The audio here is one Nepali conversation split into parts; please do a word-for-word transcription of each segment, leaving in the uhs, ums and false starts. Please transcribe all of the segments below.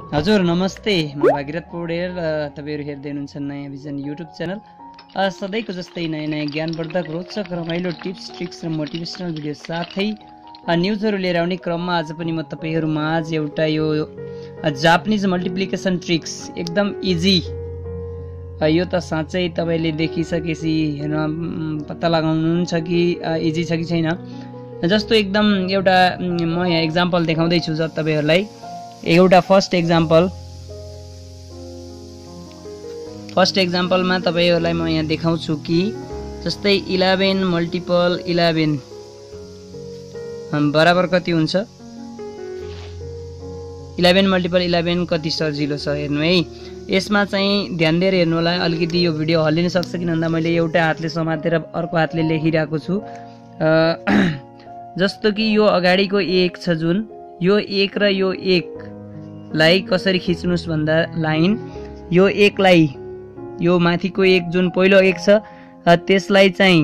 हजुर नमस्ते, म भागीरथ पौडेल। तपाईहरु हेर्दै हुनुहुन्छ नयाँ भिजन युट्युब च्यानल। सधैँको जस्तै नयाँ नयाँ ज्ञानवर्धक, रोचक, रमाइलो टिप्स, ट्रिक्स र मोटिभेसनल भिडियो साथै न्युजहरू लिएर आउने क्रममा आज पनि म तपाईहरु माझ एउटा यो जापानिज मल्टिप्लिकेसन ट्रिक्स एकदम इजी, यो त साँच्चै तपाईले देखिसकेपछि हेर्न पत्ता लगाउनुहुन्छ कि इजी छ कि छैन। जस्तो एकदम एउटा म यहाँ एक्जाम्पल देखाउँदै छु तपाईहरुलाई। एउटा फर्स्ट एक्जाम्पल फर्स्ट एक्जाम्पलमा तपाईहरुलाई म यहाँ देखाउँछु कि जस्तै इलेभेन मल्टिपल इलेभेन बराबर कति हुन्छ। इलेभेन मल्टिपल इलेभेन कति सजिलो छ हेर्नु है। यसमा चाहिँ ध्यान दिएर हेर्नु होला। अलिकति यो भिडियो हल्लिन सक्छ किन भन्दा मैले एउटा हातले समातेर अर्को हातले लेखिरहेको छु। जस्तो कि यो अगाडिको एक छ जुन, यो एक र यो एक लाई कसरी खिच्नुस् भन्दा लाइन, यो एक लाई यो माथिको एक जुन पहिलो एक छ त्यसलाई चाहिँ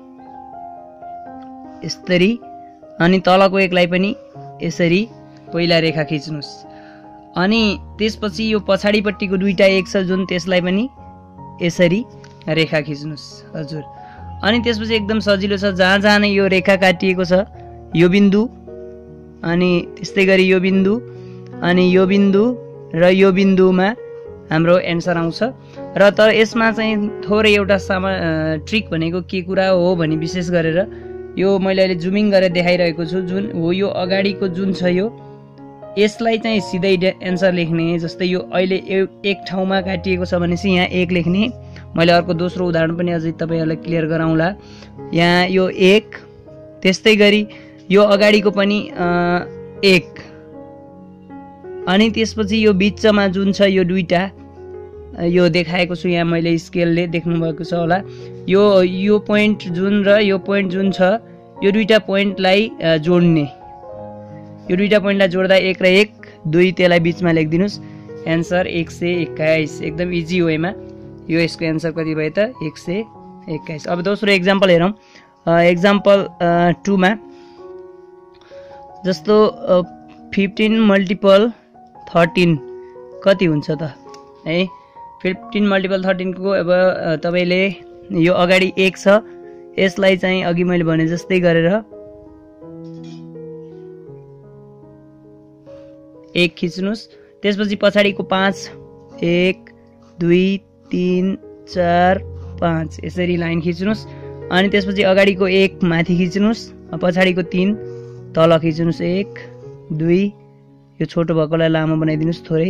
यसरी अनि तलको एकलाई पनि यसरी पहिला रेखा खिच्नुस्। अनि त्यसपछि यो पछाडिपट्टिको दुईटा एक छ जुन त्यसलाई पनि यसरी रेखा खिच्नुस्। हजुर, अनि त्यसपछि एकदम सजिलो छ। जहाँ जहाँ नै यो रेखा काटिएको छ यो बिन्दु अनि त्यस्तै गरी यो बिन्दु अनि यो बिन्दु र यो बिन्दुमा हाम्रो एन्सर आउँछ। र तर यसमा चाहिँ थोरै एउटा सामा ट्रिक भनेको के कुरा हो भने विशेष गरेर यो मैले अहिले जुमिङ गरेर देखाइरहेको छु जुन हो यो अगाडिको जुन छ यो यसलाई चाहिँ सिधै एन्सर लेख्ने। जस्तै यो अहिले एक ठाउँमा काटिएको छ भनेपछि यहाँ एक लेख्ने। मैले अर्को दोस्रो उदाहरण पनि अझै तपाईहरुलाई क्लियर गराउँला। यहाँ यो एक, त्यस्तै गरी यो अगाडिको पनि एक, अनि त्यसपछि यो बिचमा जुन छ यो दुईटा यो देखाएको छु यहाँ मैले स्केलले देख्नु भएको छ होला। यो यो पोइन्ट जुन र यो पोइन्ट जुन छ यो दुईटा पोइन्टलाई जोड्ने। यो दुईटा पोइन्टलाई जोड्दा एक र एक दुई, त्यसलाई बिचमा लेखिदिनुस्। एन्सर एक सय एक्काइस। एकदम इजी वेमा यो यसको एन्सर कति भयो त एक सय एक्काइस। अब दोस्रो एक्जाम्पल हेरौँ। एक्जाम्पल टूमा जस्तो फिफ्टिन मल्टिपल थर्टिन कति हुन्छ त है। फिफ्टिन मल्टिपल थर्टिनको अब तपाईले यो अगाडि एक छ यसलाई चाहिँ अघि मैले भने जस्तै गरेर एक खिच्नुस्। त्यसपछि पछाडिको पाँच, एक दुई तिन चार पाँच यसरी लाइन खिच्नुस्। अनि त्यसपछि अगाडिको एक माथि खिच्नुस्, पछाडिको तीन तल खिच्नुस्। एक दुई, यो छोटो भएकोलाई लामो बनाइदिनुस् थोरै,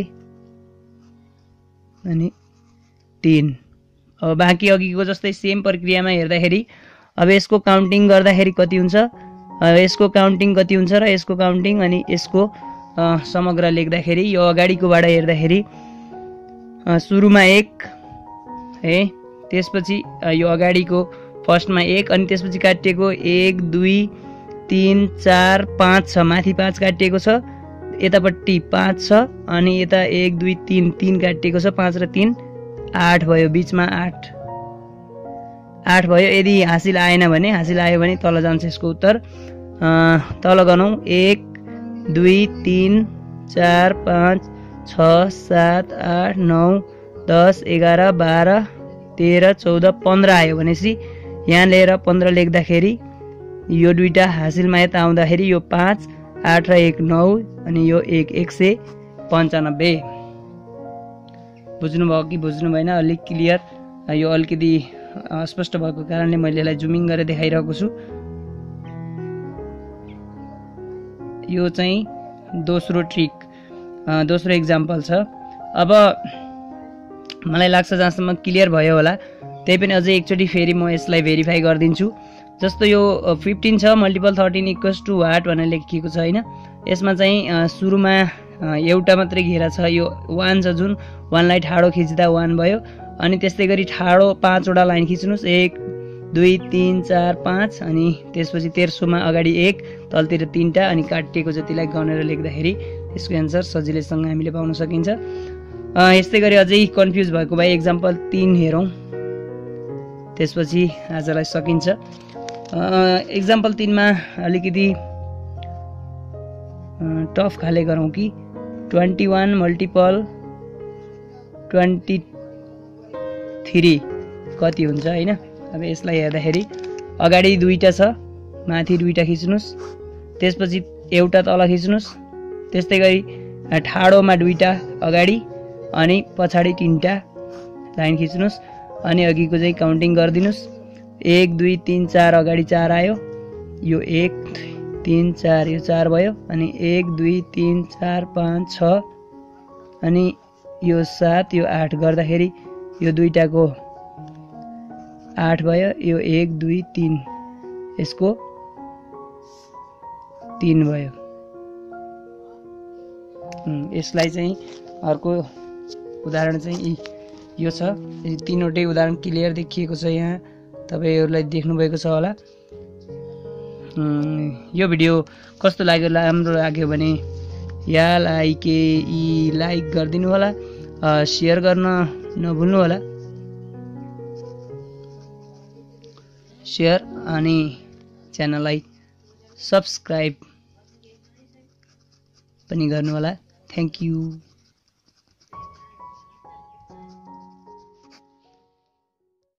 अनि तीन। अब बाँकी अघिको जस्तै सेम प्रक्रियामा हेर्दाखेरि अब यसको काउन्टिङ गर्दाखेरि कति हुन्छ, यसको काउन्टिङ कति हुन्छ र यसको काउन्टिङ अनि यसको समग्र लेख्दाखेरि यो अगाडिकोबाट हेर्दाखेरि सुरुमा एक है, त्यसपछि यो अगाडिको फर्स्टमा एक अनि त्यसपछि काटिएको एक दुई तीन चार पाँच छ, माथि पाँच काटिएको छ, यतापट्टि पाँच छ अनि यता एक दुई तीन तीन काटिएको छ, पाँच र तीन आठ भयो, बिचमा आठ आठ भयो। यदि हासिल आएन भने हासिल आयो भने तल जान्छ यसको उत्तर। तल गनौँ एक दुई तीन चार पाँच छ सात आठ नौ दस एघार बाह्र तेह्र चौध पन्ध्र आयो भनेपछि यहाँ लिएर पन्ध्र लेख्दाखेरि यो दुईटा हासिलमा यता आउँदाखेरि यो पाँच, आठ र एक नौ अनि यो एक एक सय पन्चानब्बे। बुझ्नुभयो कि बुझ्नु भएन? अलिक क्लियर, यो अलिकति अस्पष्ट भएको कारणले मैले यसलाई जुमिङ गरेर देखाइरहेको छु। यो चाहिँ दोस्रो ट्रिक, दोस्रो एक्जाम्पल छ। अब मलाई लाग्छ जहाँसम्म क्लियर भयो होला, त्यही पनि अझै एकचोटि फेरि म यसलाई भेरिफाई गरिदिन्छु। जस्तो यो फिफ्टिन छ multiple thirteen equals to what भनेर लेखिएको छ होइन। यसमा चाहिँ सुरुमा एउटा मात्रै घेरा छ, यो वान छ जुन वानलाई ठाडो खिच्दा वान भयो। अनि त्यस्तै गरी ठाडो पाँचवटा लाइन खिच्नुस्, एक दुई तिन चार पाँच अनि त्यसपछि तेर्सोमा अगाडि एक तलतिर तिनवटा अनि काटिएको जतिलाई गनेर लेख्दाखेरि यसको एन्सर सजिलैसँग हामीले पाउन सकिन्छ। यस्तै गरी अझै कन्फ्युज भएको भए एक्जाम्पल तीन हेरौँ, त्यसपछि आजलाई सकिन्छ। एक्जाम्पल तीनमा अलिकति टफ खाले गरौँ कि twenty one multiple twenty three कति हुन्छ होइन। अब यसलाई हेर्दाखेरि अगाडि दुईवटा छ, माथि दुईवटा खिच्नुहोस्, त्यसपछि एउटा तल खिच्नुहोस्, त्यस्तै गरी ठाडोमा दुईवटा अगाडि अनि पछाडि तिनवटा लाइन खिच्नुहोस् अनि अघिको चाहिँ काउन्टिङ गरिदिनुहोस्। एक दुई तिन चार अगाडि चार आयो, यो एक तिन चार यो चार भयो, अनि एक दुई तिन चार पाँच छ अनि यो सात यो आठ गर्दाखेरि यो दुईटाको आठ भयो, यो एक दुई तिन यसको तिन भयो। यसलाई चाहिँ अर्को उदाहरण चाहिँ यो छ। तीनवटै उदाहरण क्लियर देखिएको छ यहाँ, तपाईहरुलाई देख्नुभएको छ होला। यो भिडियो कस्तो लाग्यो, राम्रो लाग्यो भने या लाइक इ लाइक गरिदिनु होला, शेयर गर्न नभुल्नु होला, शेयर अनि च्यानललाई सब्स्क्राइब पनि गर्नु होला। Thank you.